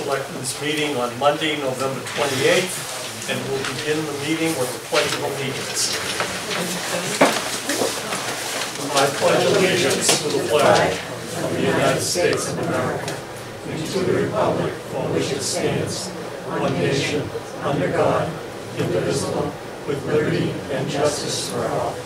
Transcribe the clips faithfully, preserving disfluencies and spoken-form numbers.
Selectmen's meeting on Monday, November twenty-eighth, and we'll begin the meeting with the Pledge of Allegiance. I pledge allegiance to the flag of the United States of America and to the republic for which it stands, one nation, under God, indivisible, with liberty and justice for all.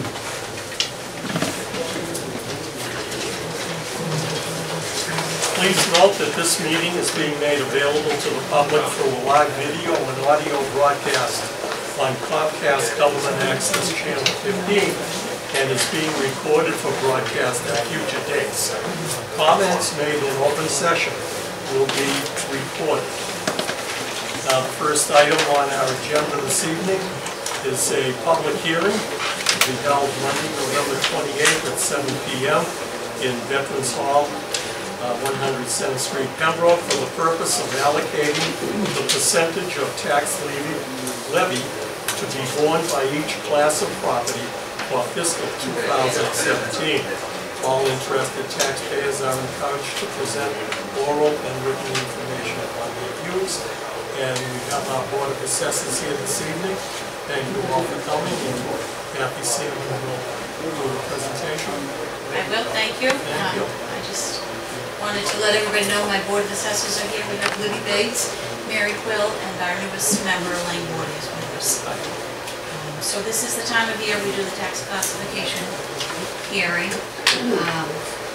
Please note that this meeting is being made available to the public through a live video and audio broadcast on Comcast Government Access Channel fifteen and is being recorded for broadcast at future dates. Comments made in open session will be recorded. Now, the first item on our agenda this evening is a public hearing to be held Monday, November twenty-eighth at seven p m in Veterans Hall, Uh, one hundred seventh Street, Pembroke, for the purpose of allocating the percentage of tax levy, levy to be borne by each class of property for fiscal two thousand seventeen. All interested taxpayers are encouraged to present oral and written information on their views. And we have our Board of Assessors here this evening. Thank you all for coming, and happy seeing you will do the presentation. I will, thank you. Thank um, you. I just wanted to let everybody know my Board of Assessors are here. We have Libby Bates, Mary Quill, and our newest member, Elaine Ward, is with us. Um, so this is the time of year we do the tax classification hearing. Um,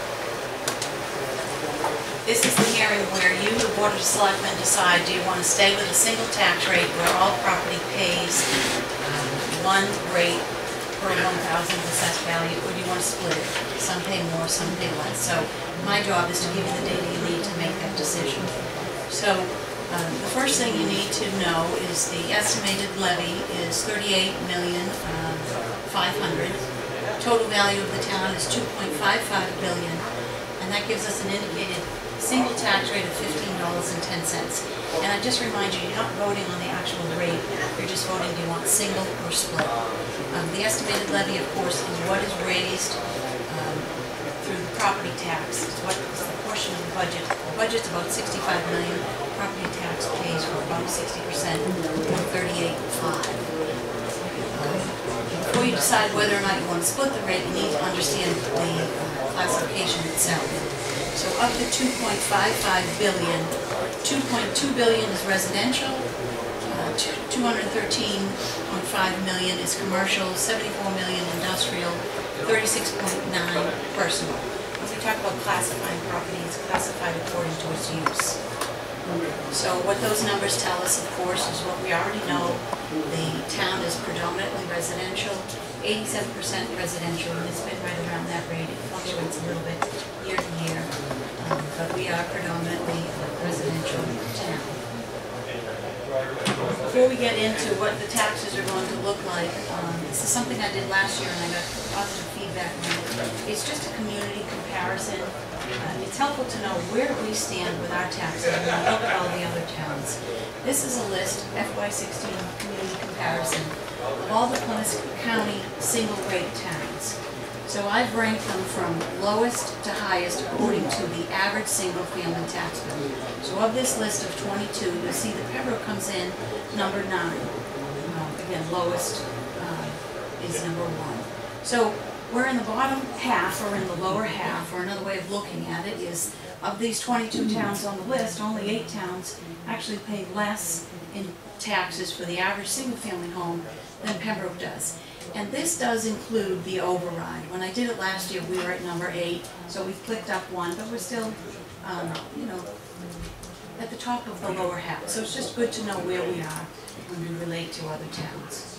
this is the hearing where you, the Board of Selectmen, decide, do you want to stay with a single tax rate where all property pays um, one rate per one thousand assessed value, or do you want to split it? Some pay more, some pay less. So my job is to give you the data you need to make that decision. So um, the first thing you need to know is the estimated levy is thirty-eight million five hundred. Total value of the town is two point five five billion, and that gives us an indicated single tax rate of fifteen dollars and ten cents. And I just remind you, you're not voting on the actual rate, you're just voting, do you want single or split? Um, the estimated levy, of course, is what is raised um, through the property tax. It's what is the portion of the budget. The budget's about sixty-five million dollars. Property tax pays for about sixty percent, or thirty-eight point five. Um, before you decide whether or not you want to split the rate, you need to understand the uh, classification itself. So of the two point five five billion dollars, two point two billion dollars is residential, uh, two hundred thirteen point five million dollars is commercial, seventy-four million dollars industrial, thirty-six point nine personal. When we talk about classifying property, it's classified according to its use. So what those numbers tell us, of course, is what we already know. The town is predominantly residential, eighty-seven percent residential, and it's been right around that rate. It fluctuates a little bit year to year, um, but we are predominantly a residential town. Before we get into what the taxes are going to look like, um, this is something I did last year and I got positive feedback on it. It's just a community comparison. Uh, it's helpful to know where we stand with our taxes when we look at all the other towns. This is a list, F Y sixteen community comparison, of all the Plymouth County single rate towns. So I've ranked them from lowest to highest according to the average single family tax bill. So of this list of twenty-two, you'll see that Pembroke comes in number nine. Um, again, lowest uh, is number one. So we're in the bottom half, or in the lower half, or another way of looking at it is, of these twenty-two towns on the list, only eight towns actually pay less in taxes for the average single-family home than Pembroke does. And this does include the override. When I did it last year, we were at number eight, so we've clicked up one, but we're still, um, you know, at the top of the lower half. So it's just good to know where we are when we relate to other towns.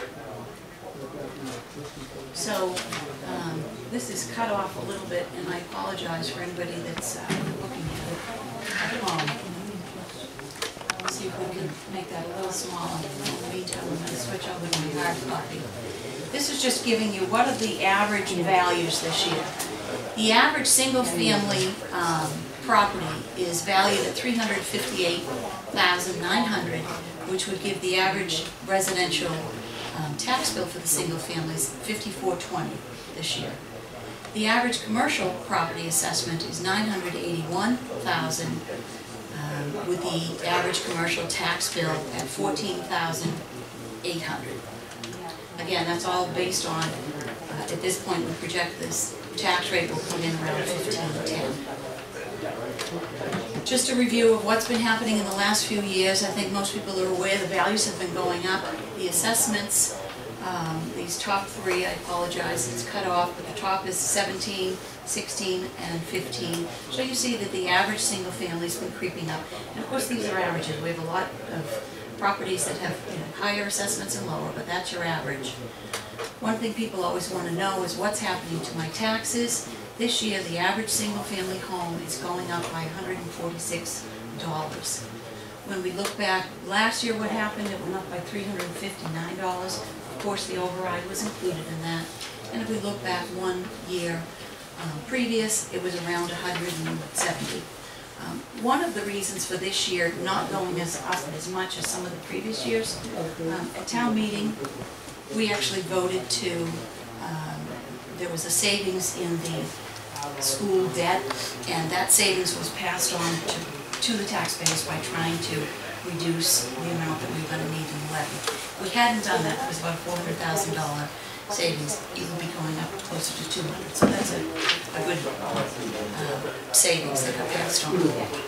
So um, this is cut off a little bit, and I apologize for anybody that's uh, looking at it. Um, let's see if we can make that a little smaller. In the meantime, I'm going to switch over to my hard copy. This is just giving you what are the average values this year. The average single-family um, property is valued at three hundred fifty-eight thousand nine hundred dollars, which would give the average residential um, tax bill for the single families fifty-four twenty this year. The average commercial property assessment is nine hundred eighty-one thousand um, with the average commercial tax bill at fourteen thousand eight hundred dollars. Again, that's all based on, uh, at this point, we project this tax rate will come in around fifteen ten. Just a review of what's been happening in the last few years. I think most people are aware the values have been going up. The assessments, um, these top three, I apologize, it's cut off, but the top is seventeen, sixteen, and fifteen. So you see that the average single family's been creeping up. And of course these are averages. We have a lot of properties that have, you know, higher assessments and lower, but that's your average. One thing people always want to know is what's happening to my taxes. This year, the average single-family home is going up by one hundred forty-six dollars. When we look back last year, what happened? It went up by three hundred fifty-nine dollars. Of course, the override was included in that. And if we look back one year um, previous, it was around one hundred seventy dollars. Um, one of the reasons for this year not going as up as much as some of the previous years, um, at town meeting, we actually voted to, um, there was a savings in the school debt, and that savings was passed on to, to the taxpayers by trying to reduce the amount that we were going to need in the levy. If we hadn't done that, it was about four hundred thousand dollar savings. It would be going up closer to two hundred. So that's a, a good uh, savings that got passed on.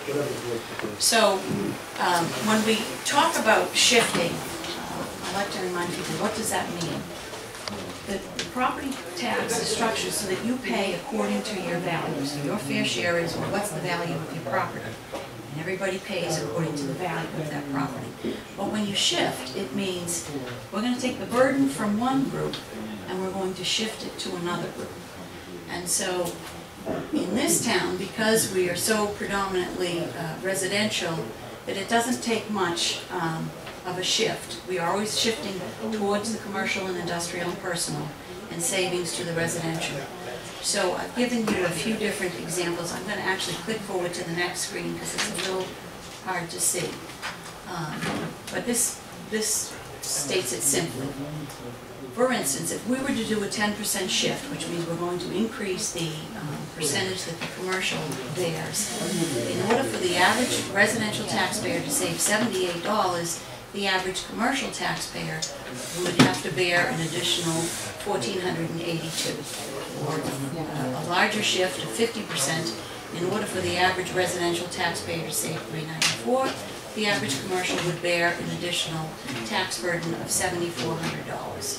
So um, when we talk about shifting, uh, I like to remind people, what does that mean? The property tax is structured so that you pay according to your value. So your fair share is, well, what's the value of your property? And everybody pays according to the value of that property. But when you shift, it means we're going to take the burden from one group and we're going to shift it to another group. And so in this town, because we are so predominantly uh, residential, that it doesn't take much um, of a shift. We are always shifting towards the commercial and industrial and personal, and savings to the residential. So I've given you a few different examples. I'm going to actually click forward to the next screen because it's a little hard to see. Um, but this, this states it simply. For instance, if we were to do a ten percent shift, which means we're going to increase the um, percentage that the commercial bears, in order for the average residential taxpayer to save seventy-eight dollars, the average commercial taxpayer would have to bear an additional one thousand four hundred eighty-two dollars, or uh, a larger shift of fifty percent. In order for the average residential taxpayer to save three hundred ninety-four dollars, the average commercial would bear an additional tax burden of seven thousand four hundred dollars.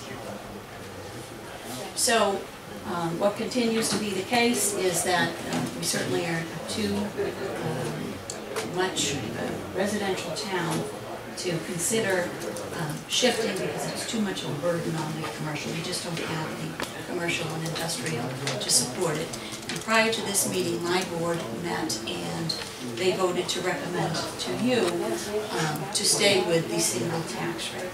So um, what continues to be the case is that uh, we certainly are too um, much uh, residential town to consider um, shifting because it's too much of a burden on the commercial. We just don't have the commercial and industrial to support it. And prior to this meeting, my board met and they voted to recommend to you um, to stay with the single tax rate.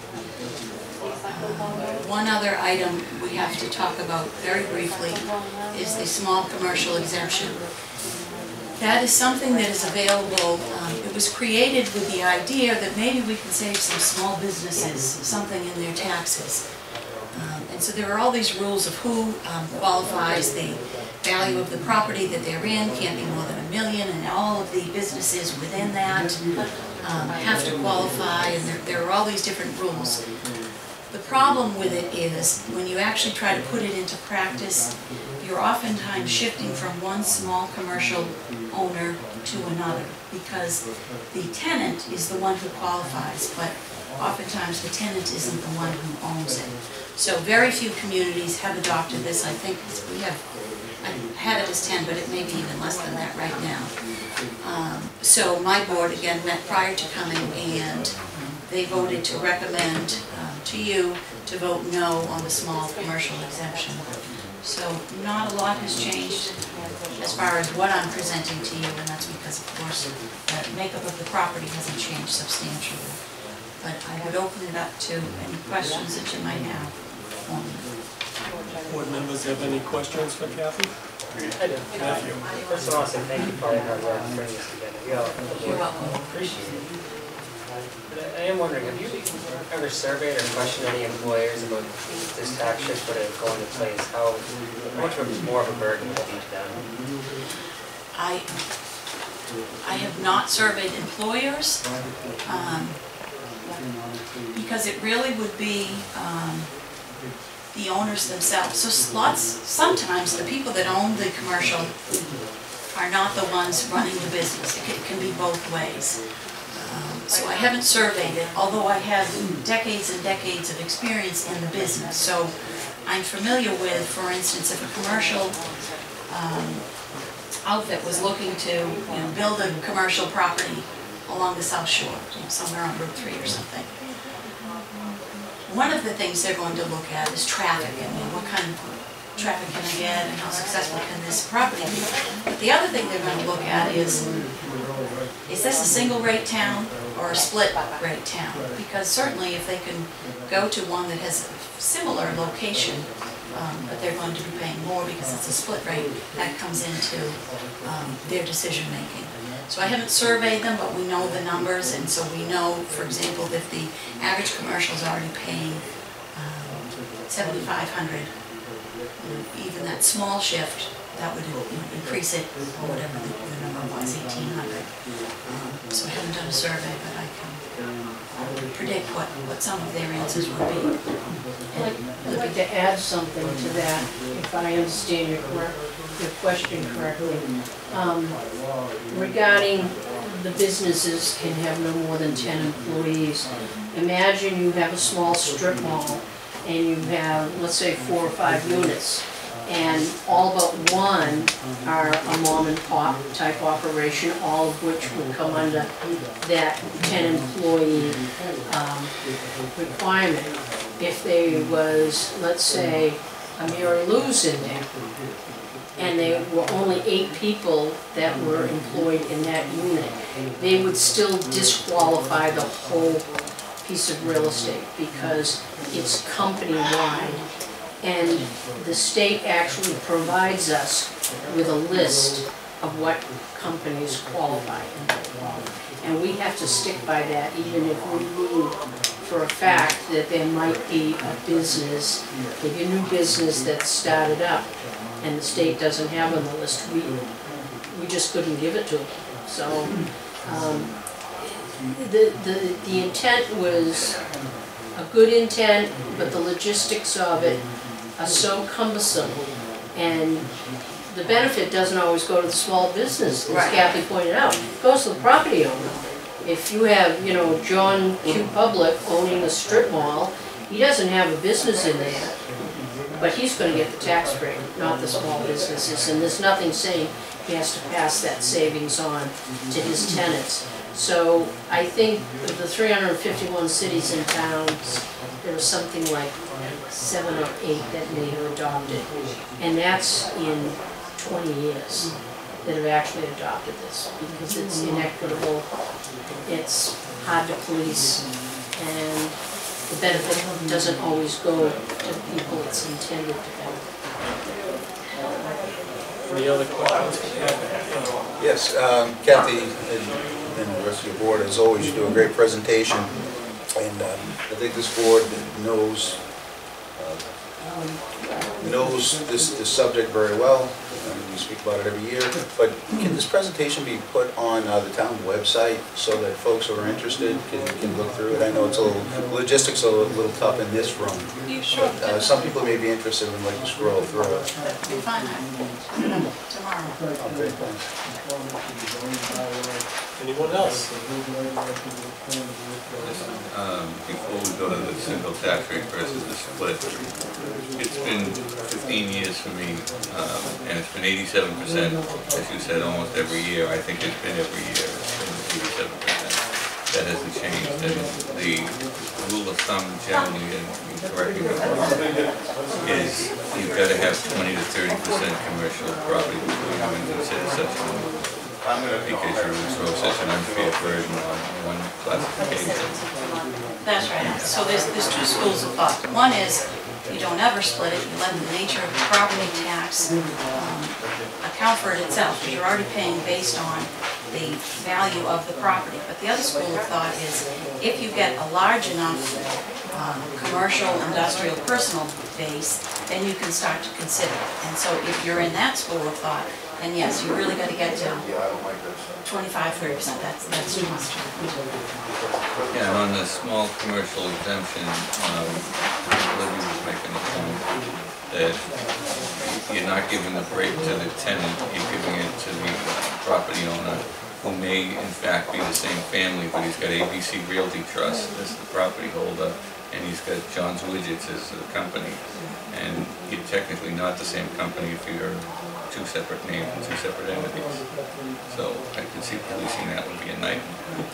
Um, one other item we have to talk about very briefly is the small commercial exemption. That is something that is available. Um, it was created with the idea that maybe we can save some small businesses something in their taxes. Um, and so there are all these rules of who um, qualifies, the value of the property that they're in can't be more than a million, and all of the businesses within that um, have to qualify, and there, there are all these different rules. The problem with it is when you actually try to put it into practice, you're oftentimes shifting from one small commercial owner to another because the tenant is the one who qualifies, but oftentimes the tenant isn't the one who owns it. So very few communities have adopted this. I think we have, I had it as ten, but it may be even less than that right now. Um, so my board, again, met prior to coming, and they voted to recommend um, to you to vote no on the small commercial exemption. So not a lot has changed as far as what I'm presenting to you, and that's because, of course, the makeup of the property hasn't changed substantially. But I would open it up to any questions that you might have. Um, Board members have any questions for Kathy? I do. Matthew. First of all, I say thank you for all your hard work putting this together. We all You're welcome. appreciate it. But I am wondering, have you ever surveyed or questioned any employers about this tax shift would have gone into place? How, how much of a, more of a burden would it be to them? I, I have not surveyed employers, um, because it really would be um, the owners themselves. So s- lots, sometimes the people that own the commercial are not the ones running the business. It can, it can be both ways. Um, So I haven't surveyed it, although I have decades and decades of experience in the business. So I'm familiar with, for instance, if a commercial um, outfit was looking to, you know, build a commercial property along the South Shore, you know, somewhere on Route three or something. One of the things they're going to look at is traffic, and you know, what kind of traffic can I get, and how successful can this property be. But the other thing they're going to look at is, is this a single rate town or a split rate town? Because certainly if they can go to one that has a similar location, um, but they're going to be paying more because it's a split rate, that comes into um, their decision making. So I haven't surveyed them, but we know the numbers, and so we know, for example, if the average commercial is already paying um, seventy-five hundred dollars, even that small shift, that would, you know, increase it, or whatever the, the number was, eighteen hundred. Um, so I haven't done a survey, but I can uh, predict what, what some of their answers would be. I'd I'd like to add something to that, if I understand your correct, your question correctly. Um, regarding the businesses can have no more than ten employees. Imagine you have a small strip mall and you have, let's say, four or five units, and all but one are a mom and pop type operation, all of which would come under that ten employee um, requirement. If there was, let's say, a Mary Lou's in there, and there were only eight people that were employed in that unit, they would still disqualify the whole piece of real estate because it's company-wide. And the state actually provides us with a list of what companies qualify. And we have to stick by that, even if we knew for a fact that there might be a business, maybe a new business that started up, and the state doesn't have on the list. We, we just couldn't give it to them. So um, the, the, the intent was a good intent, but the logistics of it are so cumbersome, and the benefit doesn't always go to the small business, as Right. Kathy pointed out. It goes to the property owner. If you have, you know, John Q. Public owning a strip mall, he doesn't have a business in there, but he's going to get the tax break, not the small businesses, and there's nothing saying he has to pass that savings on to his tenants. So I think of the three hundred fifty-one cities and towns, there was something like seven or eight that may have adopted, and that's in twenty years that have actually adopted this, because it's inequitable, it's hard to police, and the benefit doesn't always go to the people it's intended to benefit. Any other questions? Yes, um, Kathy and and the rest of your board, as always, you do a great presentation, and um, I think this board knows uh, knows this, this subject very well. Um, we speak about it every year, but can this presentation be put on uh, the town website so that folks who are interested can, can look through it? I know it's a little, logistics are a little tough in this room. You sure? But, uh, some people may be interested and like to scroll through it. That'd be fine, I can put it up tomorrow. Okay, thanks. Anyone else? Um, before we go to the single tax rate versus the split, it's been fifteen years for me, um, and it's been eighty-seven percent, as you said, almost every year. I think it's been every year, it's been eighty-seven percent. That hasn't changed, and the rule of thumb generally, and you correct me if I'm wrong, is you've got to have twenty to thirty percent commercial property before you even consider such a move. Because you throw such an unfair burden on one classification. That's right. So there's, there's two schools of thought. One is you don't ever split it, you let the nature of the property tax um, account for it itself, because you're already paying based on the value of the property. But the other school of thought is if you get a large enough um, commercial, industrial, personal base, then you can start to consider it. And so if you're in that school of thought, then yes, you really gotta get to Yeah, I don't like this. twenty-five, thirty percent, that's, that's too much. Yeah, and on the small commercial exemption, um, Libby was making the point that you're not giving the break to the tenant, you're giving it to the property owner, who may in fact be the same family, but he's got A B C Realty Trust as the property holder, and he's got John's Widgets as the company. And you're technically not the same company if you're two separate names and two separate entities. So I can see policing that would be a nightmare.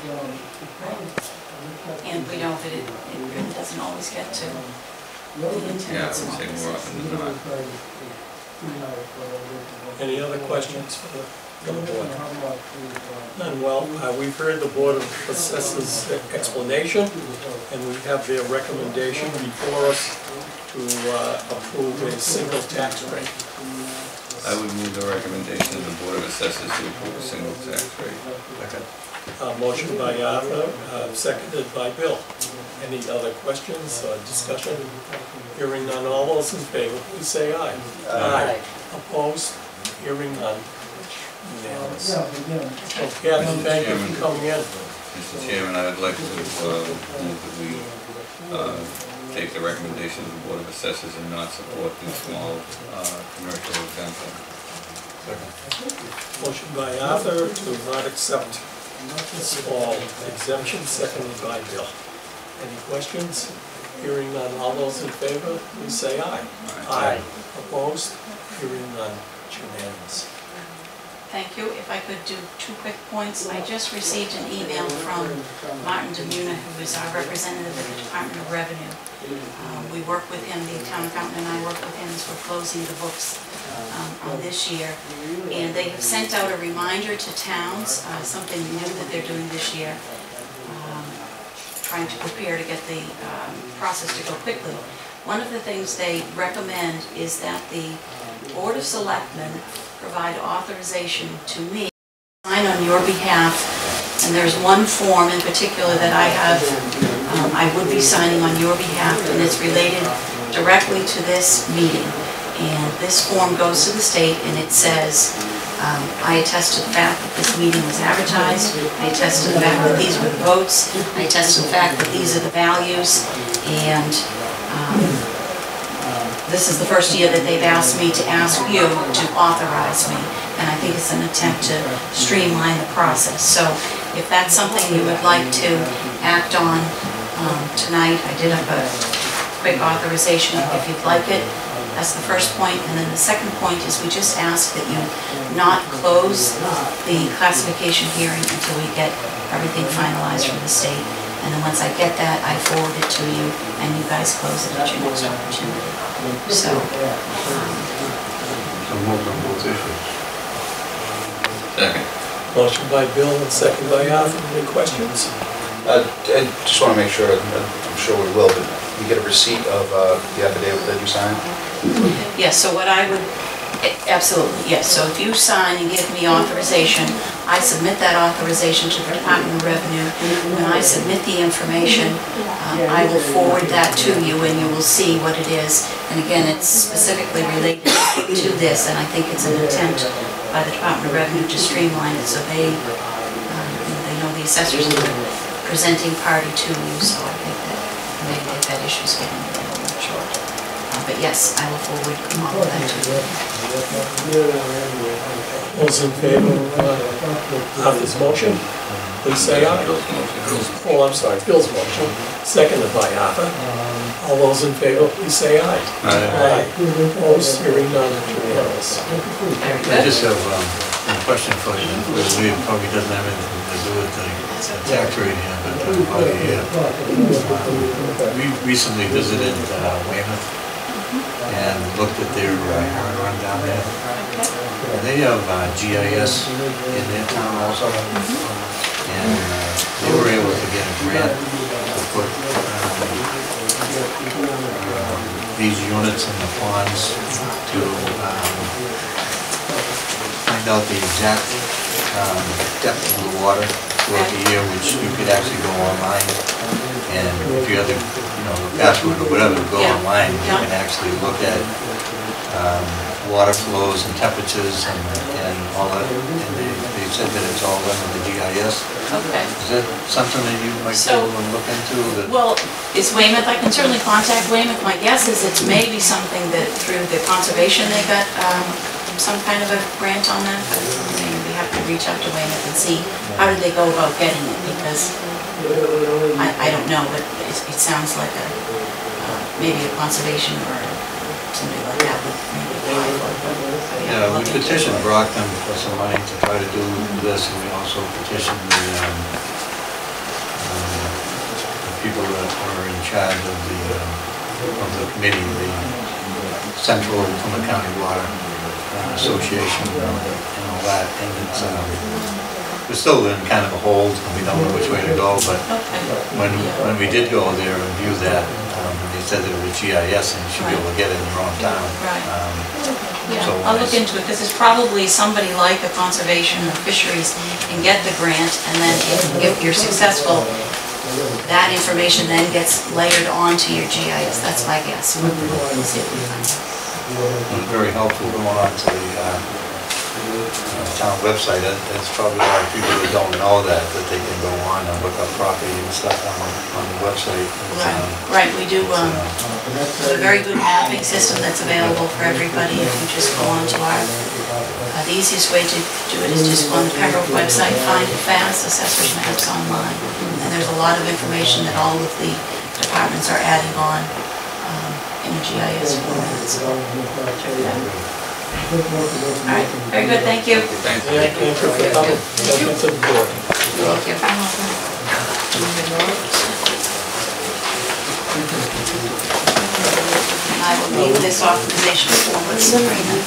And we know that it, it really doesn't always get to the Yeah, I intended would say more often than not. Any other questions for the for the board? None. Well, uh, we've heard the Board of Assessors' explanation, and we have their recommendation before us to uh, approve a single tax rate. I would move the recommendation of the Board of Assessors to approve a single tax rate. Uh, Motion by Arthur, uh, seconded by Bill. Any other questions or discussion? Hearing none, all those in favor, please say aye. Aye. Opposed? Hearing none. Unanimous. So Kathy, thank you for coming in. Mister Chairman, I would like to uh, move that we uh, take the recommendation of the Board of Assessors and not support the small uh, commercial exemption. Motion by Arthur to not accept the small exemption, seconded by Bill. Any questions? Hearing none, all those in favor, please say aye. Aye. Opposed? Hearing none, it's unanimous. Thank you. If I could do two quick points. I just received an email from Martin Demuna, who is our representative at the Department of Revenue. Um, we work with him, the town accountant and I work with him as we're closing the books um, on this year. And they have sent out a reminder to towns, uh, something new that they're doing this year, um, trying to prepare to get the um, process to go quickly. One of the things they recommend is that the Board of Selectmen provide authorization to me to sign on your behalf, and there's one form in particular that I have, um, I would be signing on your behalf, and it's related directly to this meeting. And this form goes to the state and it says, um, I attest to the fact that this meeting was advertised, I attest to the fact that these were the votes, I attest to the fact that these are the values, and um, this is the first year that they've asked me to ask you to authorize me, and I think it's an attempt to streamline the process. So if that's something you would like to act on um, tonight, I did have a quick authorization if you'd like it. That's the first point. And then the second point is we just ask that you not close the classification hearing until we get everything finalized from the state. And then once I get that, I forward it to you, and you guys close it at your next opportunity. So, um, So move on both issues. Second. Motion by Bill and second by Arthur. Any questions? Uh, I just want to make sure, I'm sure we will, but we get a receipt of uh, the affidavit that you signed? yes, so what I would, absolutely, yes. So if you sign and give me authorization, I submit that authorization to the Department of Revenue. When I submit the information, um, I will forward that to you, and you will see what it is. And again, it's specifically related to this, and I think it's an attempt by the Department of Revenue to streamline it so they, um, they know the assessors are the presenting party to you, so I think that maybe they've had issues getting it, I'm not sure. Uh, But yes, I will forward all of that to you. Those in favor of uh, Arthur's motion, please say aye. Bill's motion. Oh, I'm sorry, Bill's motion, seconded by Arthur. All those in favor, please say aye. Aye. Opposed, hearing none, unanimous. Very I good. just have um, a question for you, it probably doesn't have anything to do with the tax rate here, but uh, about a year. Um, We recently visited uh, Weymouth and looked at their uh, heron run down there. And they have uh, G I S in their town also. And uh, they were able to get a grant to put um, uh, these units in the ponds to um, find out the exact um, depth of the water throughout the year, which you could actually go online. And if you have the, you know, the password or whatever, to go Yeah. online, you Yeah. can actually look at um, water flows and temperatures and, and all that, and they, they said that it's all under the G I S. Okay. Is that something that you might be So- able to look into? That Well, is Weymouth, I can certainly contact Weymouth. My guess is it's maybe something that through the conservation, they got um, some kind of a grant on that, but maybe we have to reach out to Weymouth and see how did they go about getting it, because I, I don't know, but it, it sounds like a, uh, maybe a conservation or somebody like that would maybe apply for it. but we have to Yeah, we look into it. petitioned Brockton for some money to try to do this, and we also petitioned the, um, um, the people that are in charge of the, um, of the committee, the Central Plymouth County Water uh, Association and all that, and it's, um, we're still in kind of a hold, and we don't know which way to go, but Okay. when, when we did go there and view that, um, they said that it was G I S and you should be able to get it in your own town. Right. Um, Yeah, So I'll look I- into it, because it's probably somebody like a conservation or fisheries can get the grant, and then if, if you're successful, that information then gets layered onto your G I S, that's my guess. We'll see if we find out. It was very helpful going on to the uh, uh, town website. That- That's probably a lot of people that don't know that, that they can go on and look up property and stuff on, on the website. It's, Right, um, right, we do, it's, um, uh, there's a very good mapping system that's available for everybody. If you just go onto our, uh, the easiest way to do it is just go on the Pembroke website, find it fast, assessors maps online. And there's a lot of information that all of the departments are adding on um, in the G I S format, so check that out. All right, very good, thank you. Thanks. Thank you for coming. Welcome to the board. Thank you. And I will leave this authorization form with Sabrina.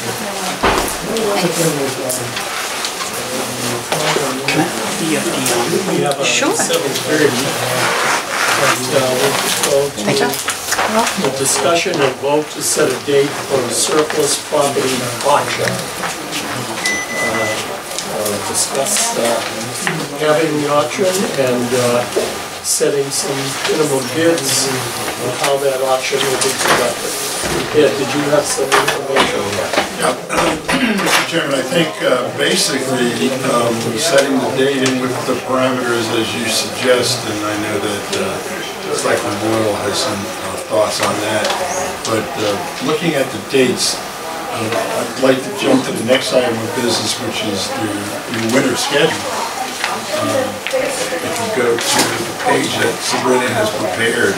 We have a seven thirty. And uh, we'll go to the discussion and vote to set a date for a surplus property auction. Uh, uh, Discuss uh, having the auction and uh, setting some minimum bids and how that auction will be conducted. Ed, did you have some information on that? Mister Chairman, I think uh, basically um, setting the date and with the parameters as you suggest, and I know that uh, Selectman Boyle has some uh, thoughts on that, but uh, looking at the dates, uh, I'd like to jump to the next item of business, which is the, the winter schedule. Um, if you go to the page that Sabrina has prepared,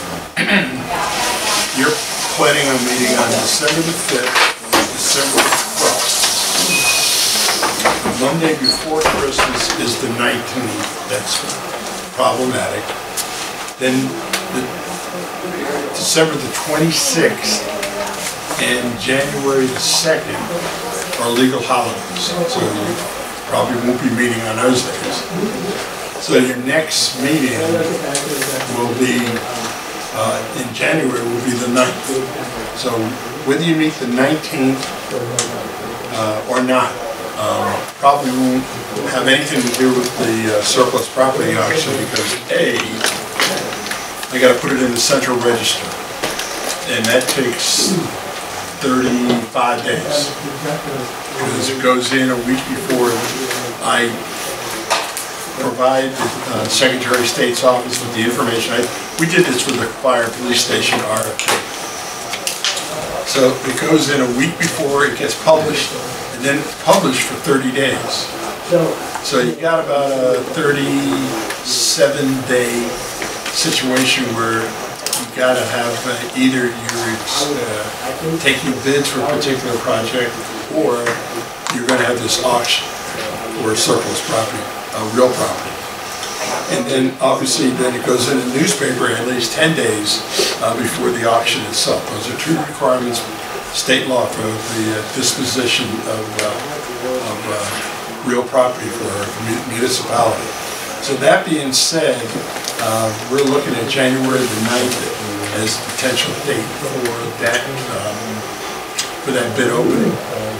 you're planning on meeting on December the fifth, December the twelfth. The Monday before Christmas is the nineteenth, that's problematic. Then the December the twenty-sixth and January the second are legal holidays, so you probably won't be meeting on those days. So your next meeting will be, uh, in January, will be the ninth. So whether you meet the nineteenth uh, or not, um, probably won't have anything to do with the uh, surplus property auction, because A, I gotta put it in the central register, and that takes thirty-five days, because it goes in a week before I provide the uh, Secretary of State's office with the information. I, we did this with the fire police station R F P. So it goes in a week before it gets published, and then published for thirty days. So you've got about a thirty-seven day situation where you've got to have uh, either you're uh, taking bids for a particular project, or you're going to have this auction or surplus property, uh, real property. And then obviously then it goes in the newspaper at least ten days uh, before the auction itself. Those are two requirements, state law, for the uh, disposition of, uh, of uh, real property for a municipality. So that being said, uh, we're looking at January the ninth as the potential date for that, um, for that bid opening.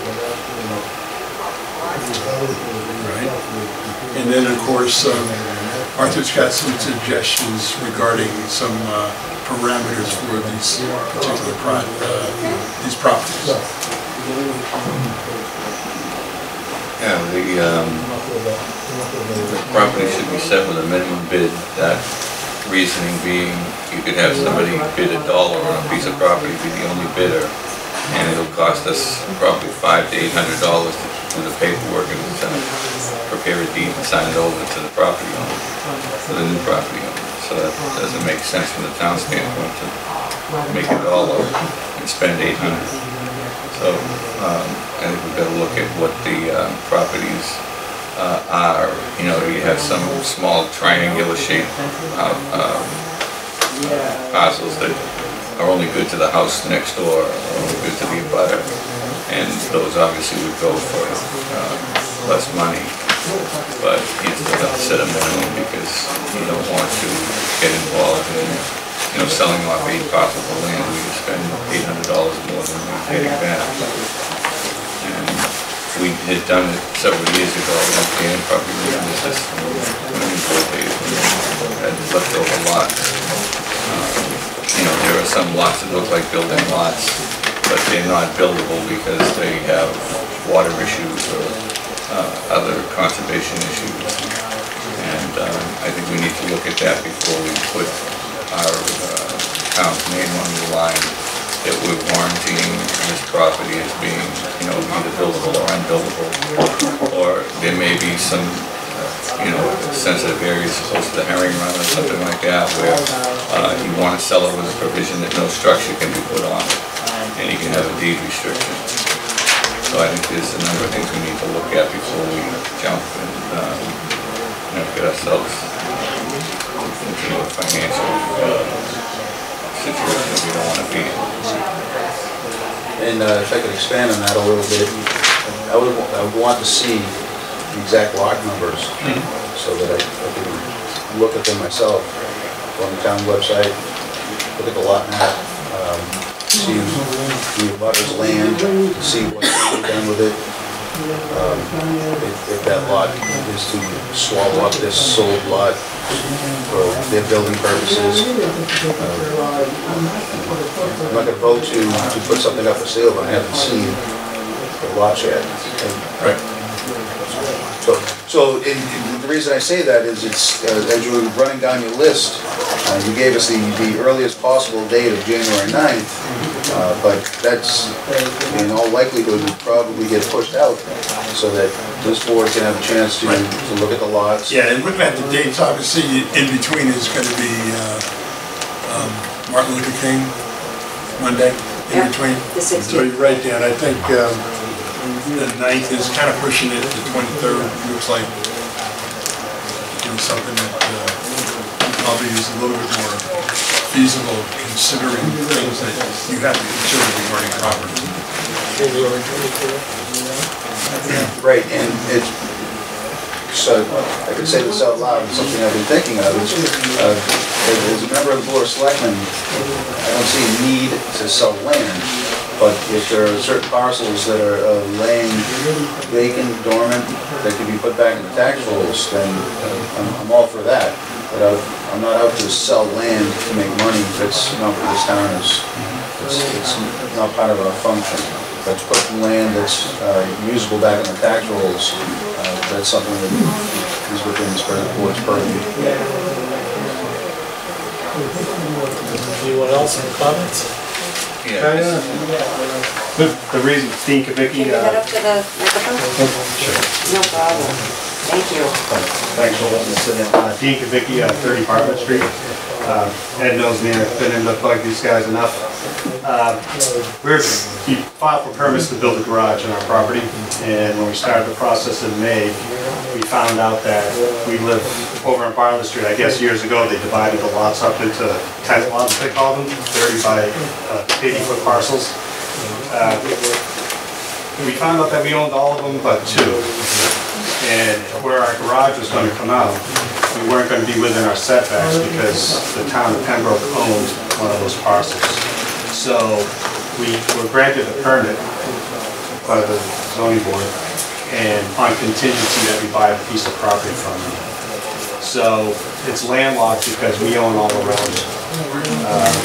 Right? And then of course, um, Arthur's got some suggestions regarding some uh, parameters for these particular pro uh, these properties. Yeah, the, um, the property should be set with a minimum bid. That reasoning being, you could have somebody bid a dollar on a piece of property, be the only bidder, and it'll cost us probably five to eight hundred dollars to do the paperwork and uh, prepare a deed and sign it over to the property owner, to the new property owner. So that doesn't make sense from the town standpoint to make a dollar and spend eight hundred. So um, I think we've got to look at what the uh, properties uh, are. You know, you have some small triangular shaped uh, um, uh, parcels that are only good to the house next door, or only good to the abutter, and those obviously would go for uh, less money. But you still have to set a minimum because you don't want to get involved in, you know, selling off eight parcels of land where you spend eight hundred dollars more than you're getting back. And we had done it several years ago, and Dan probably remembers this when he was days when we had leftover lots. Um, you know, there are some lots that look like building lots, but they're not buildable because they have water issues or uh, other conservation issues. And um, I think we need to look at that before we put our uh, town's name on the line that we're warranting this property as being, you know, either buildable or unbuildable. Or there may be some, uh, you know, sensitive areas close to the herring run or something like that where uh, you want to sell it with a provision that no structure can be put on it, and you can have a deed restriction. So I think there's a number of things we need to look at before we jump and, um, you know, get ourselves into a financial uh, situation that we don't want to be in. And uh, if I could expand on that a little bit, I would, I would want to see the exact lot numbers mm-hmm. so that I, I can look at them myself on the town website, look at the lot map, um, see the abutter's land, see what's being done with it. Um, if, if that lot is to swallow up this sold lot for their building purposes. Uh, I'm not going to vote to, to put something up for sale, but I haven't seen the lot yet. Right. So, so it, it, the reason I say that is it's, uh, as you were running down your list, uh, you gave us the, the earliest possible date of January ninth, uh, but that's, in all likelihood, would probably get pushed out so that this board can have a chance to, right. to look at the lots. Yeah, and looking at the dates, obviously, in between is going to be uh, um, Martin Luther King Monday, in yep. between. The sixteenth. So you're right, Dan. I think um, the ninth is kind of pushing it. The twenty-third looks like you know, something that uh, probably is a little bit more feasible, considering things that you have to consider regarding property. Right, and it's, so I could say this out loud, it's something I've been thinking of. It's, uh, as a member of the Board of Selectmen, I don't see a need to sell land, but if there are certain parcels that are uh, laying vacant, dormant, that can be put back in the tax rolls, then uh, I'm, I'm all for that. But I, I'm not out to sell land to make money. That's not what this town is. It's, it's not part of our function. But to put land that's uh, usable back in the tax rolls, uh, that's something that is within this board's purview. Anyone else in comments? Yeah. The, the reason, Dean Kavicki. Can you head up to the microphone? Sure. No problem. Thank you. Thanks for letting us sit in. Uh, Dean Kavicki, uh, thirty Parliament Street. Uh, Ed knows me, I've been in the bug these guys enough. Uh, we're, we filed for permits to build a garage on our property, and when we started the process in May, we found out that we live over on Bartlett Street. I guess years ago they divided the lots up into ten lots, they call them, thirty by eighty foot parcels. Uh, we found out that we owned all of them but two. And where our garage was going to come out, we weren't going to be within our setbacks because the town of Pembroke owned one of those parcels. So we were granted a permit by the zoning board, and on contingency that we buy a piece of property from them. So it's landlocked because we own all around it. Uh,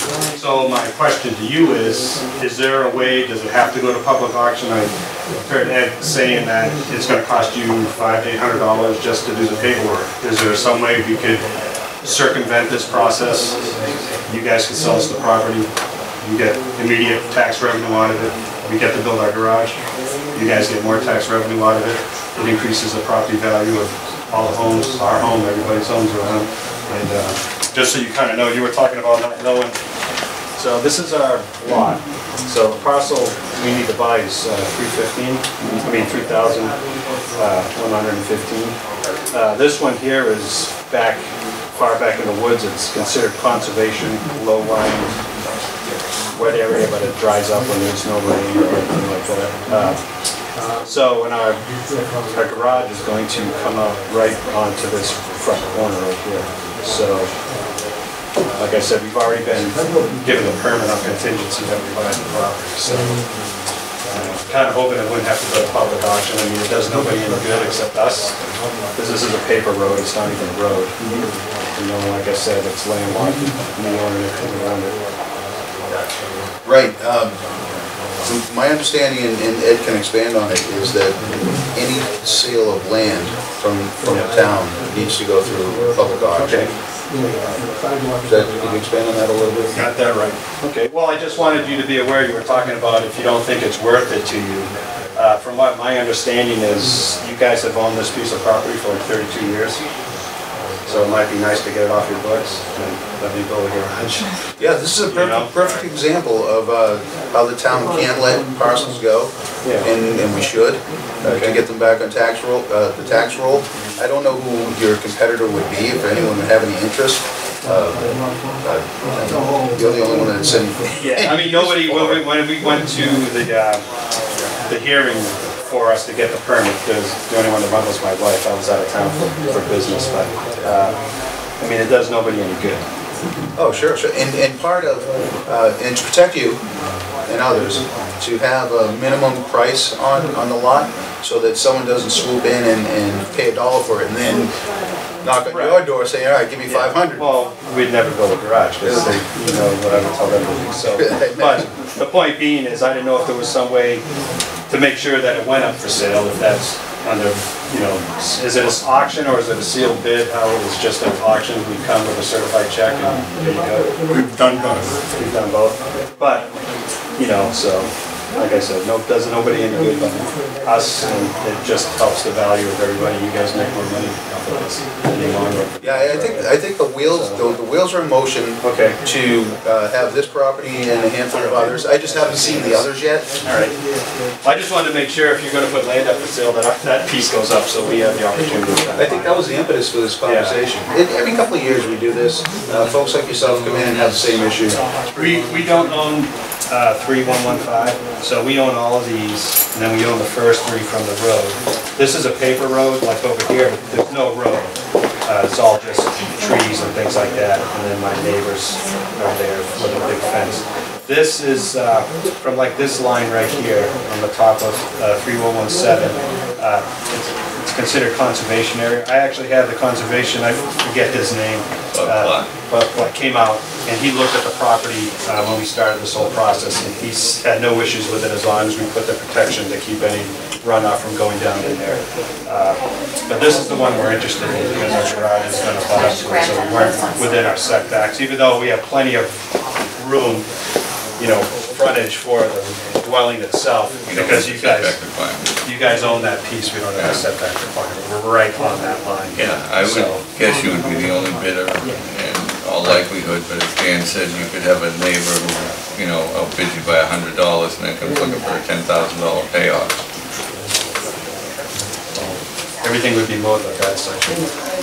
So my question to you is, is there a way, does it have to go to public auction? I heard Ed saying that it's gonna cost you five to eight hundred dollars just to do the paperwork. Is there some way we could circumvent this process? You guys can sell us the property, you get immediate tax revenue out of it, we get to build our garage, you guys get more tax revenue out of it, it increases the property value of all the homes, our home, everybody's homes around. And uh, just so you kind of know, you were talking about not knowing. So this is our lot. So the parcel we need to buy is uh, three fifteen, I mean three thousand one hundred fifteen. Uh, this one here is back, far back in the woods. It's considered conservation, low-lying, wet area, but it dries up when there's no rain or anything like that. Uh, so, and our, our garage is going to come out right onto this front corner right here. So, like I said, we've already been given a permit on contingency that we buy the property. So, uh, kind of hoping it wouldn't have to go to public auction. I mean, it does nobody any good except us. Because this is a paper road, it's not even a road. You know, like I said, it's landlocked, we own everything around it. Right. Um, so my understanding, and and Ed can expand on it, is that any sale of land from from the town needs to go through public auction. Okay. Is that, can you expand on that a little bit? Got that right. Okay, well, I just wanted you to be aware, you were talking about if you don't think it's worth it to you. Uh, from what my understanding is, you guys have owned this piece of property for like thirty-two years. So it might be nice to get it off your books and let me build a garage. Yeah, this is a You know? perfect, perfect example of uh, how the town can let parcels go, Yeah. and, and we should, uh, to get them back on tax roll, uh, the tax roll. I don't know who your competitor would be, if anyone would have any interest. Uh, uh, You're the only one that's in. Yeah, I mean, nobody, when we, when we went to the, uh, the hearing for us to get the permit, because the only one that run was my wife. I was out of town for, for business, but, uh, I mean, it does nobody any good. Oh, sure, sure. And, and part of, uh, and to protect you and others, to have a minimum price on, on the lot, so that someone doesn't swoop in and, and pay a dollar for it, and then knock on your door saying, all right, give me five hundred. Well, we'd never build a garage, because they, you know, what I would tell them to do, so. But the point being is, I didn't know if there was some way to make sure that it went up for sale, if that's under, you know, is it an auction or is it a sealed bid? How it was just an auction, we come with a certified check and there you go. We've done both. We've done both. But, you know, so, like I said, no, does nobody any good but us, and it just helps the value of everybody. You guys make more money off of this any longer. Yeah, I think, I think the wheels, the, the wheels are in motion Okay. to uh, have this property and a handful of others. I just haven't seen the others yet. All right. I just wanted to make sure if you're gonna put land up for sale, that that piece goes up, so we have the opportunity. I think that was the impetus for this conversation. It- Every couple of years we do this. Uh, Folks like yourself come in and have the same issue. We, we don't own uh, three one one five, so we own all of these, and then we own the first three from the road. This is a paper road, like over here, but there's no road. Uh, It's all just trees and things like that, and then my neighbors are there with a big fence. This is uh, from like this line right here on the top of uh, three one one seven. Uh, it's, it's considered conservation area. I actually had the conservation, I forget his name, uh, but what came out, and he looked at the property uh, when we started this whole process, and he's had no issues with it as long as we put the protection to keep any runoff from going down in there. Uh, But this is the one we're interested in because our garage is going to butt up to it, so we weren't within our setbacks, even though we have plenty of room, you know, frontage for the dwelling itself, because you guys, you guys own that piece, we don't have a setback requirement, we're right on that line. Yeah, I So- would guess you would be the only bidder in all likelihood, but as Dan said, you could have a neighbor who, you know, outbid you by a hundred dollars and then comes looking for a ten thousand dollar payoff. Everything would be mowed like that section.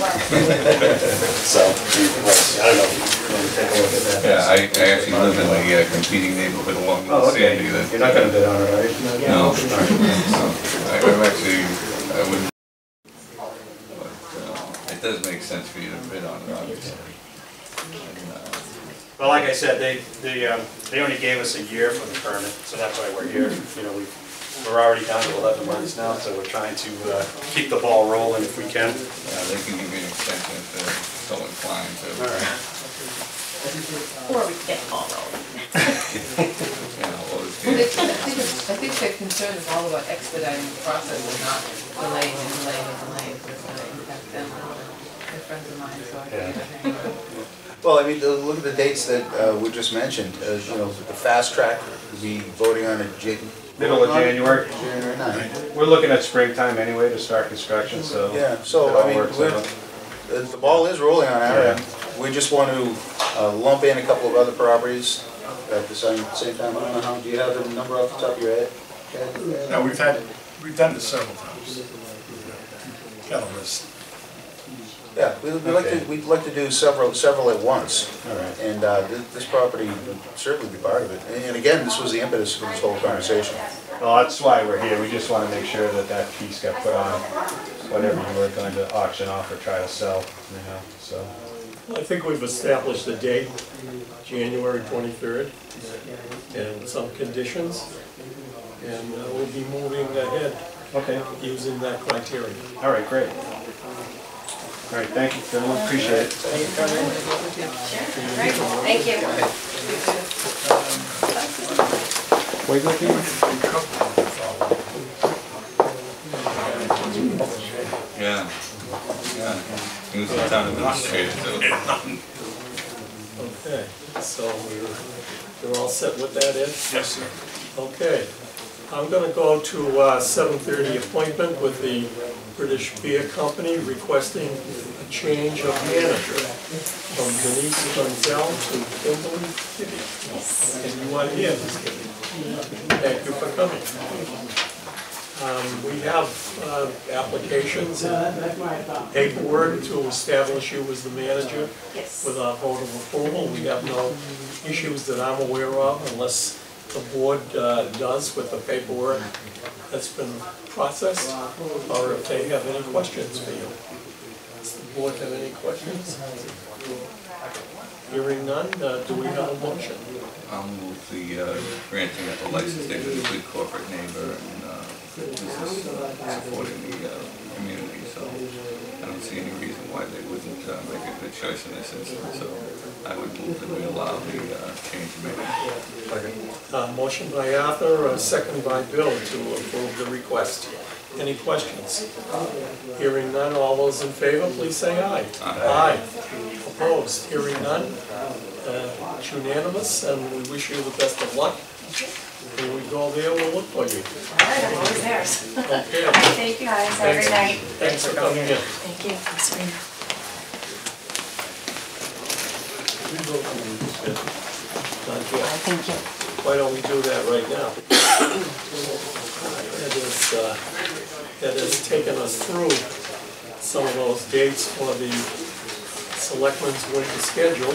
So, I don't know if you want to take a look at that. Yeah, I, I actually live in the uh, competing neighborhood along Oh, with okay. Sandy. that- You're not gonna bid on it, are you? No. No. I- I'm actually, I wouldn't. But uh, it does make sense for you to bid on it, obviously. And, uh, Well, like I said, they, they, um, they only gave us a year for the permit, so that's why we're here. You know, we, we're already down to eleven months now, so we're trying to, uh, keep the ball rolling if we can. Yeah, they can give you an extension if they're so inclined to. All right. Or we can get the ball rolling. You know, or Well, they- I it's- think, it's- I think their concern is all about expediting the process and not delaying and delaying and delaying, because it's gonna impact them. They're friends of mine, so I think it's. Well, I mean, the- look at the dates that uh, we just mentioned, uh, you know, the fast track, we'll be voting on it. Jan- Middle of January. January ninth. We're looking at springtime anyway to start construction, so. Yeah, it so, all I mean, works we're, out. the the ball is rolling on our Yeah. end. We just want to uh, lump in a couple of other properties at the same, same time. I don't know how, do you have the number off the top of your head? Ed? No, we've had, we've done this several times. Got a list. Yeah, we- we'd like to, Okay. we'd like to do several, several at once. All right. And uh, thi- this property would certainly be part of it. And and again, this was the impetus for this whole conversation. Well, that's why we're here. We just want to make sure that that piece got put on whatever you were going to auction off or try to sell, you know, so. I think we've established the date, January twenty-third, and some conditions, and uh, we'll be moving ahead Okay, using that criteria. all right, great. All right, thank you, gentlemen, appreciate it. Thank you. Wait, looking? Yeah, yeah. He was the town administrator, so. Okay, so we're, you're all set with that, Ed? Yes, sir. Okay, I'm gonna go to uh, seven thirty appointment with the British Beer Company requesting a change of manager from Denise Gunzel to Kimberly Kitty. And you are here, Miz Kitty. Thank you for coming. Um, We have uh, applications and paperwork to establish you as the manager Yes. with our vote of approval. We have no issues that I'm aware of unless the board uh, does with the paperwork that's been processed, or if they have any questions for you. Does the board have any questions? Hearing none, uh, do we have a motion? I'll move the uh, granting of the license to the good corporate neighbor and uh, this is uh, supporting the uh, community, so I don't see any reason why they wouldn't uh, make a good choice in this instance, so I would move that we allow the uh, change made. Uh, Motion by Arthur, uh, second by Bill to approve the request. Any questions? Hearing none, all those in favor, please say aye. Aye. Opposed? Hearing none. Uh, It's unanimous, and we wish you the best of luck. When we go there, we'll look for you. All right, I'm always there. Okay. Thank you guys, have a Thanks. great night. Thanks for coming in. Thank you. Serena. Not yet. Thank you. Why don't we do that right now? That is, uh, that has taken us through some of those dates for the Selectmen's winter schedule.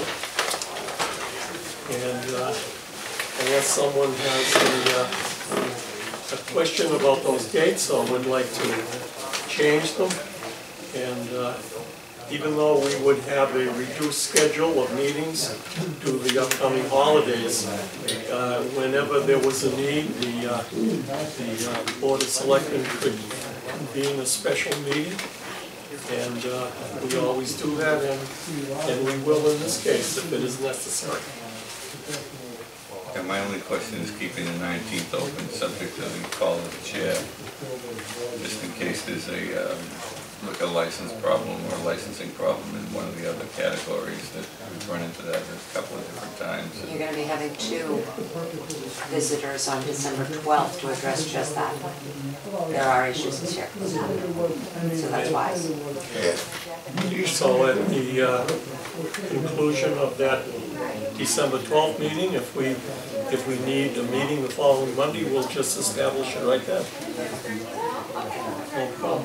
And uh, unless someone has a, uh, a question about those dates or would like to change them, and uh, even though we would have a reduced schedule of meetings due to the upcoming holidays, uh, whenever there was a need, the, uh, the uh, Board of Selectmen could convene a special meeting. And uh, we always do that, and, and we will in this case if it is necessary. And my only question is keeping the nineteenth open, subject to the call of the chair, just in case there's a um, liquor license problem or licensing problem in one of the other categories that we've run into that a couple of different times. You're gonna be having two visitors on December twelfth to address just that. There are issues this year. So that's wise. So at the uh, conclusion of that December twelfth meeting, if we, if we need a meeting the following Monday, we'll just establish it right then. No problem.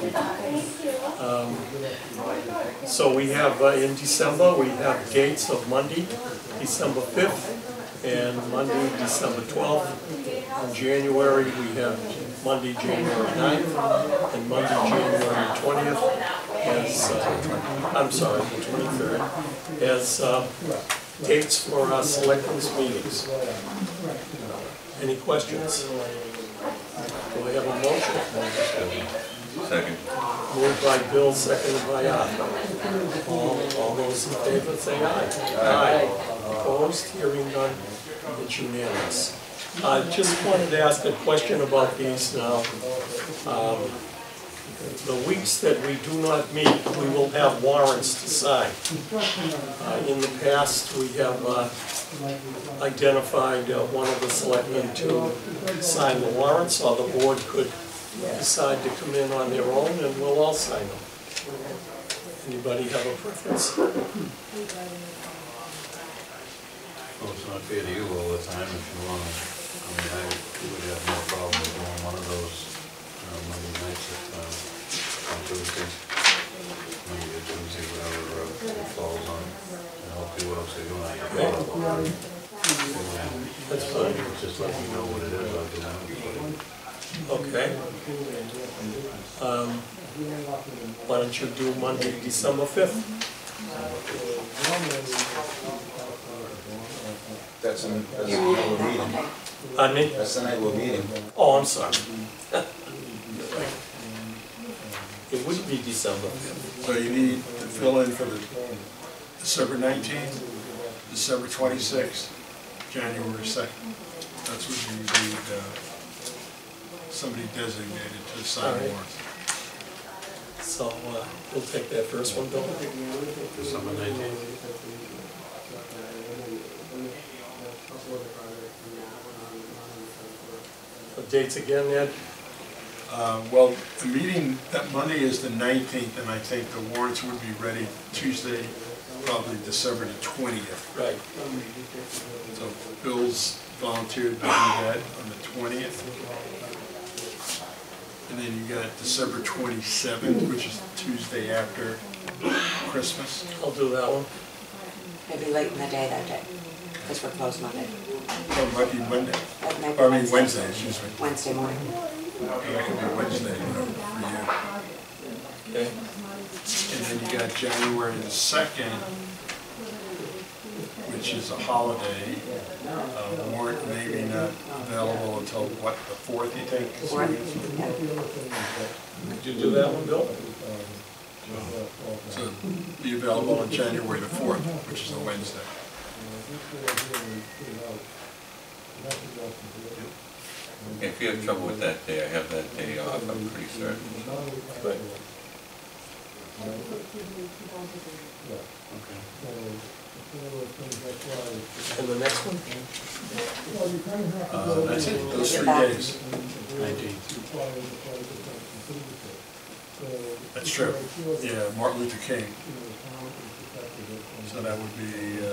Um, So we have, uh, in December, we have dates of Monday, December fifth, and Monday, December twelfth. In January, we have Monday, January ninth, and Monday, January twentieth, as, uh, I'm sorry, the twenty-third, as uh, dates for our selectmen's meetings. Any questions? Do I have a motion? Second. Moved by Bill, seconded by Arthur. All, all those in favor say aye. Aye. Opposed, hearing none, It's unanimous. I just wanted to ask a question about these now. Um, The weeks that we do not meet, we will have warrants to sign. Uh, In the past, we have uh, identified uh, one of the selectmen to sign the warrants, or the board could decide to come in on their own, and we'll all sign them. Anybody have a preference? Well, it's not fair to you all the time if you want. I mean, I would have no problem with doing one of those uh, Monday nights at, uh, on Tuesday. Monday or Tuesday, whatever uh, it falls on. And help you out, so you don't have to go out. That's fine. Just let me know what it is, I'll do that. Okay. Um, Why don't you do Monday, December fifth? That's an, that's the night we're meeting. Pardon me? That's the night we're meeting. Oh, I'm sorry. It would be December fifth. So you need to fill in for the December nineteenth, December twenty-sixth, January second. That's what you need, uh, somebody designated to sign All right. warrants. So uh, we'll take that first one, Bill. December nineteenth. The dates again, Ed? Uh, Well, the meeting, that Monday is the nineteenth, and I think the warrants would be ready Tuesday, probably December the twentieth. Right. So Bill's volunteered to do that on the twentieth. And then you got December twenty-seventh, which is Tuesday after Christmas. I'll do that one. Maybe late in the day that day, because we're closed Monday. Or it might be Monday, That might be or I mean Wednesday, excuse me. Wednesday morning. Or that could be Wednesday, whatever, for Okay. you. And then you got January the second, which is a holiday. Uh, warrant maybe not available until, what, the fourth, you think? Fourth, Could you do that one, Bill? So be available on January the fourth, which is a Wednesday. If you have trouble with that day, I have that day off, I'm pretty certain. Good. And the next one? Uh, That's it, those three days. Nineteenth. That's true. Yeah, Martin Luther King. So that would be, uh,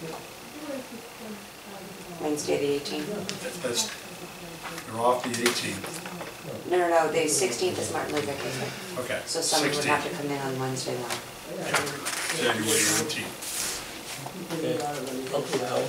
Wednesday the eighteenth. that- that's, you're off the eighteenth. No, no, no, the sixteenth is Martin Luther King. Okay. So someone would have to sixteenth. come in on Wednesday morning. January eighteenth. Okay, I'll do that one.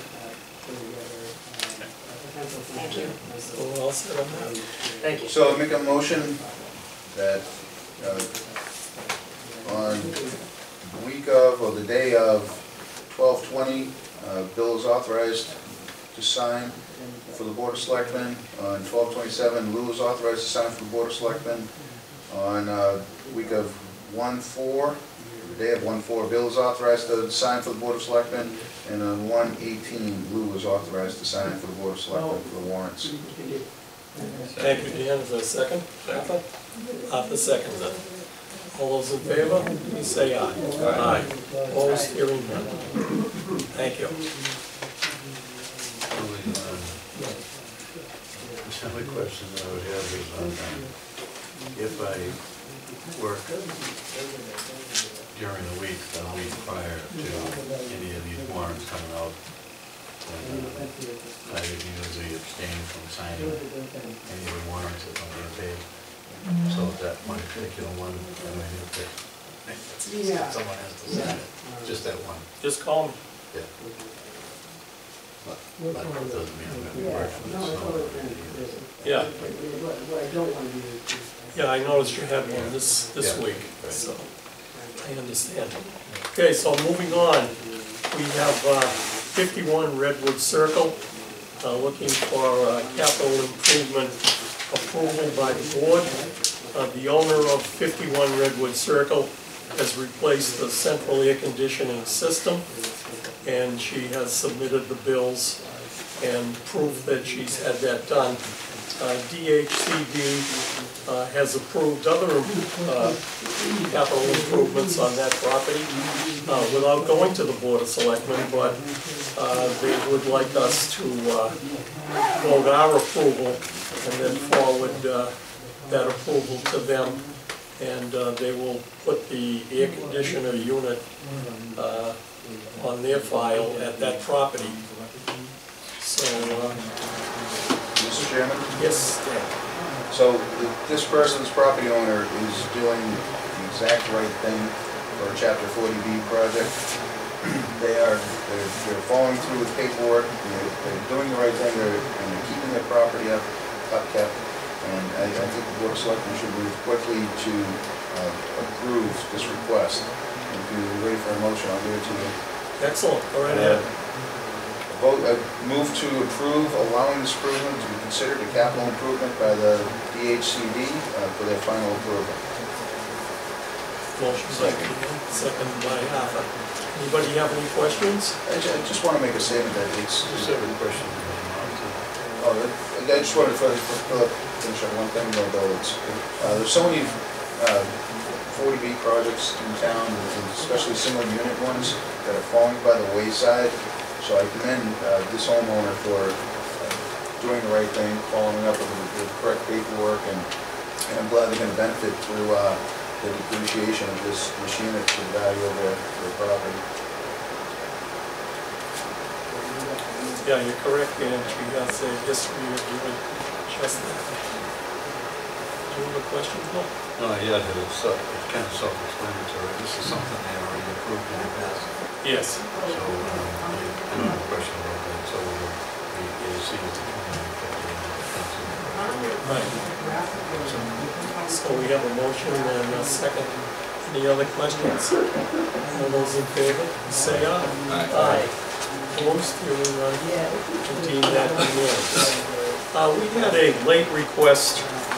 Thank you. So we're all set on that. Thank you. So I make a motion that uh, on the week of, or the day of twelve twenty, uh, Bill is authorized to sign for the Board of Selectmen. On twelve twenty-seven, Lou is authorized to sign for the Board of Selectmen. On uh, the week of one four, the day of one four, Bill is authorized to sign for the Board of Selectmen. And on one eighteen, Lou is authorized to sign for the Board of Selectmen for the warrants. Thank you, Dan. Is there a second? Arthur? Arthur seconds it. All those in favor, please say aye. Aye. Opposed, hearing none. Thank you. The only question that I would have is on, um, if I work during the week, the week prior to any of these warrants coming out, then uh, I would usually abstain from signing any of the warrants that don't get paid. So that one particular one, I might have to, someone has to sign it, just that one. Just call me. Yeah. But but it doesn't mean I'm gonna be working this summer. Yeah. Yeah, I noticed you had one this, this Yeah. week, so I understand. Okay, so moving on, we have uh, fifty-one Redwood Circle, uh, looking for uh, capital improvement approval by the board. Uh, The owner of fifty-one Redwood Circle has replaced the central air conditioning system, and she has submitted the bills and proof that she's had that done. Uh, D H C D uh, has approved other uh, capital improvements on that property uh, without going to the Board of Selectmen, but uh, they would like us to uh, vote our approval and then forward uh, that approval to them, and uh, they will put the air conditioner unit uh, on their file at that property. So, uh, Mister Chairman? yes, Dan. So th- this person's property owner is doing the exact right thing for a Chapter forty B project. They are, they're, they're following through with paperwork, they're, they're doing the right thing, they're, and they're keeping their property up, up kept. And I, I think the Board of Selectmen should move quickly to uh, approve this request. And if you're ready for a motion, I'll give it to you. Excellent, all right ahead. Vote, uh, move to approve allowing this improvement to be considered a capital improvement by the D H C D uh, for their final approval. Motion by Dan, second by Arthur. Anybody have any questions? I ju- I just want to make a statement that it's, Just have a question. oh, I I just wanted to finish finish up one thing though, though. It's, uh, there's so many uh, forty B projects in town, and especially single unit ones, that are falling by the wayside. So I commend uh, this homeowner for uh, doing the right thing, following up with the, the correct paperwork, and, and I'm glad they're going to benefit through uh, the depreciation of this, this unit to the value of their, their property. Yeah, you're correct, Dan. She has a history of doing just that. Do you have a question, Paul? No, yeah, it's, uh, it's kind of self-explanatory. This is something they already approved in the past. Yes. So, um, I I don't have a question about that, so the A C is the Right. So we have a motion and a second. Any other questions? All those in favor, say aye. Aye. Opposed, hearing none, we'll deem that unanimous. Uh, we had a late request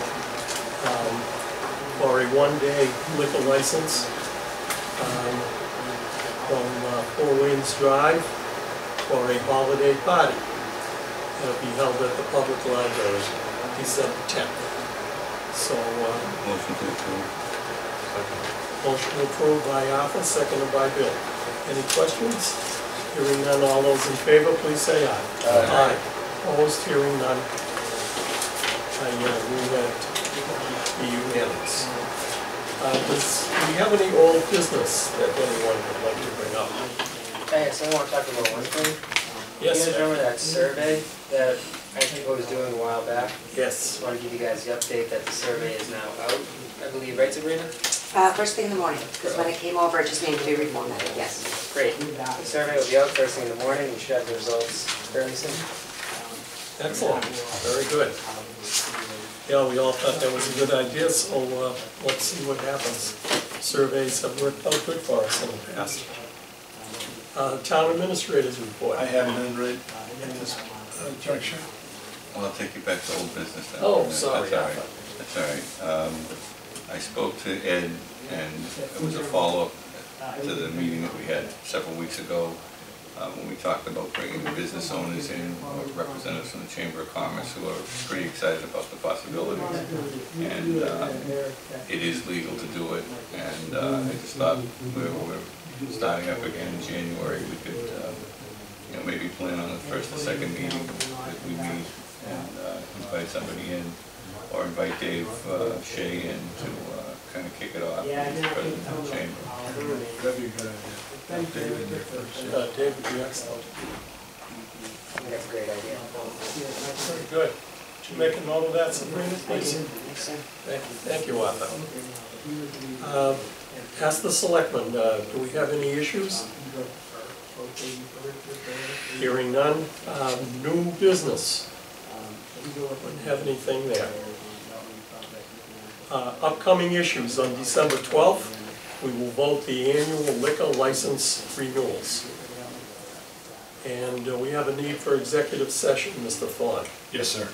um, for a one-day liquor license um, from uh, Four Winds Drive for a holiday party. It'll be held at the public library, December tenth. So, uh, Motion to approve. motion approved by Arthur, seconded by Bill. Any questions? Hearing none, all those in favor, please say aye. Aye. Opposed, hearing none. I uh, move that be unanimous. Uh, Does, do we have any old business that anyone would like to bring up? Hey, so I want to talk about one thing. Yes, You guys sir. remember that survey that I think I was doing a while back? Yes. Just want to give you guys the update that the survey is now out, I believe, right Sabrina? Uh, first thing in the morning, because when it came over, it just needed to be reformatted, yes. Great. The survey will be out first thing in the morning, we should have the results fairly soon. Excellent, very good. Yeah, we all thought that was a good idea, so uh, let's see what happens. Surveys have worked out good for us in the past. Uh, Town administrators report. I have none right at this uh, juncture. Well, I'll take you back to old business then. Oh, That's sorry, all right. Arthur. That's all right. Um, I spoke to Ed, and it was a follow-up to the meeting that we had several weeks ago, uh, when we talked about bringing business owners in, or representatives from the Chamber of Commerce, who are pretty excited about the possibilities. And uh, it is legal to do it, and uh, I just thought we're, we're starting up again in January, we could, uh, you know, maybe plan on the first or second meeting that we meet, and uh, invite somebody in, or invite Dave uh, Shea in to uh, kind of kick it off, as president of the chamber. That'd be a good idea. Dave in there first. Uh, Dave would be excellent. I think that's a great idea. Very good. Would you make a note of that, Sabrina, please? Thank you, thank you, Arthur. Uh, Ask the selectmen, uh, do we have any issues? Hearing none. Uh, New business. Wouldn't have anything there. Uh, Upcoming issues, on December twelfth, we will vote the annual liquor license renewals. And uh, we have a need for executive session, Mister Thorne. Yes, sir.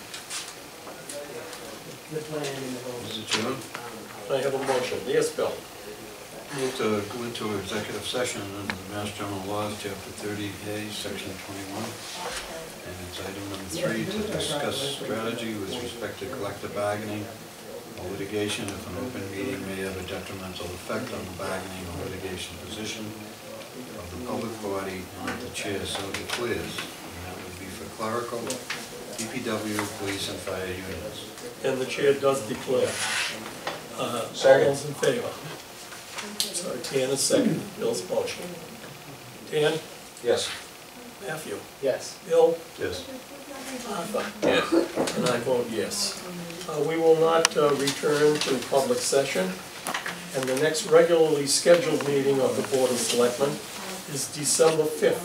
Mister Chairman, Can I have a motion? Yes, Bill. move to go into executive session under the Mass General Laws, Chapter thirty A, Section twenty-one, And it's item number three, to discuss strategy with respect to collective bargaining or litigation if an open meeting may have a detrimental effect on the bargaining or litigation position of the public body and if the chair so declares. And that would be for clerical, D P W, police, and fire units. And the chair does declare. Uh, All Second. those in favor? Sorry, Dan is second, Bill's motion. Dan? Yes. Matthew? Yes. Bill? Yes. Arthur? Yes. And I vote yes. Uh, We will not uh, return to public session, and the next regularly scheduled meeting of the Board of Selectmen is December fifth.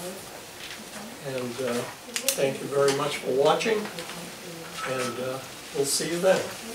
And uh, thank you very much for watching, and uh, we'll see you then.